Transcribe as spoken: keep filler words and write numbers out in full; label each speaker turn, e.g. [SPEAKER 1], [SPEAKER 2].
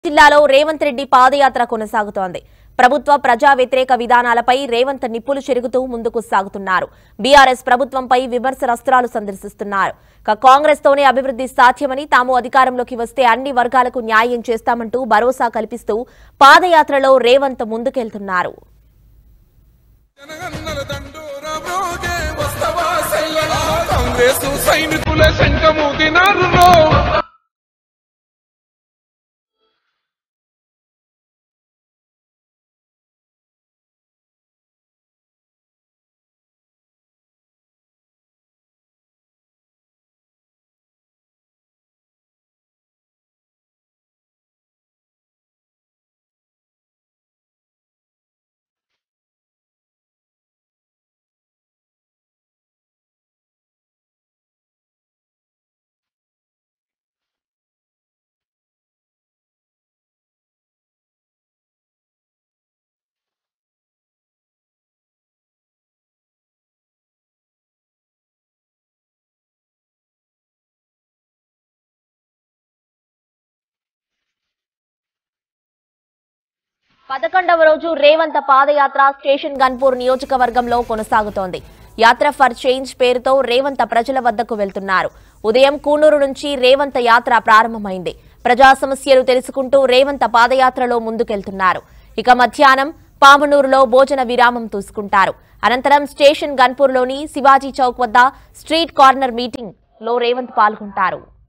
[SPEAKER 1] జిల్లాలో రేవంత్ రెడ్డి పాదయాత్ర కొనసాగుతోంది. ప్రభుత్వ ప్రజా వ్యతిరేక విధానాలపై రేవంత్ నిప్పులు చెరుగుతూ ముందుకు సాగుతున్నారు. బీఆర్ఎస్ ప్రభుత్వంపై విమర్శనాస్త్రాలు సందర్శిస్తున్నారు. కాంగ్రెస్ తోనే అభివృద్ధి సాధ్యమని, తాము అధికారంలోకి వస్తే అన్ని వర్గాలకు న్యాయం చేస్తామంటూ భరోసా కల్పిస్తూ పాదయాత్రలో రేవంత్ ముందుకెళ్తున్నారు. పదకొండవ రోజు రేవంత్ పాదయాత్ర స్టేషన్ గన్పూర్ నియోజకవర్గంలో కొనసాగుతోంది. యాత్ర ఫర్ చేంజ్ పేరుతో రేవంత్ ప్రజల వద్దకు వెళ్తున్నారు. ఉదయం కూనూరు నుంచి రేవంత్ యాత్ర ప్రారంభమైంది. ప్రజా సమస్యలు తెలుసుకుంటూ రేవంత్ పాదయాత్రలో ముందుకెళ్తున్నారు. ఇక మధ్యాహ్నం పామనూరులో భోజన విరామం తీసుకుంటారు. అనంతరం స్టేషన్ గన్పూర్లోని శివాజీ చౌక్ వద్ద స్ట్రీట్ కార్నర్ మీటింగ్ లో రేవంత్ పాల్గొంటారు.